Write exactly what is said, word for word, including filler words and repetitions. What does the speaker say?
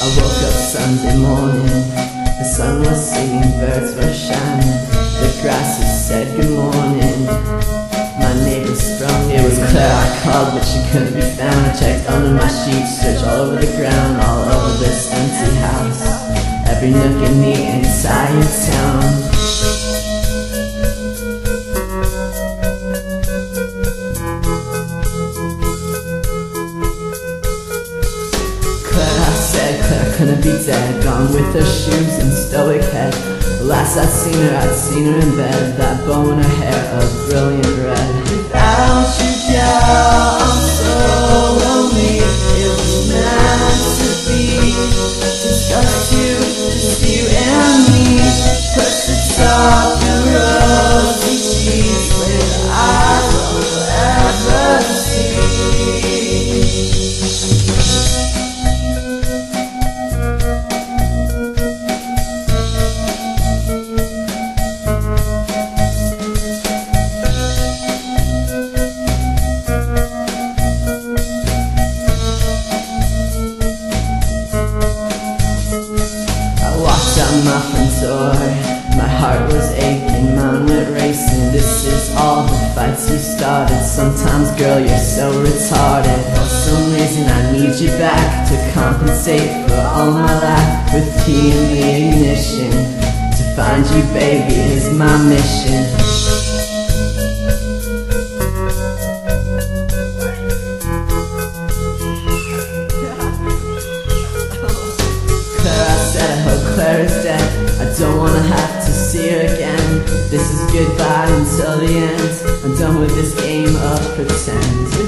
woke up Sunday morning. The sun was singing, birds were shining. The grasses said good morning. My neighbor sprung, it was Claire. I called but she couldn't be found. I checked under my sheets, searched all over the ground, all over this empty house, every nook in the entire town. Claire couldn't be dead, gone with her shoes and stoic head. The last I'd seen her, I'd seen her in bed, that bow in her hair of brilliant red. Without you, girl, I'm so lonely. It was meant to be, just you, just you and me. Perched atop your rosy cheeks with eyes I'll ever see. My front door, my heart was aching, mine went racing. This is all the fights you started. Sometimes, girl, you're so retarded. For some reason I need you back to compensate for all my life. With key in the ignition, to find you, baby, is my mission. Claire is dead, I don't wanna have to see her again. This is goodbye until the end. I'm done with this game of pretend.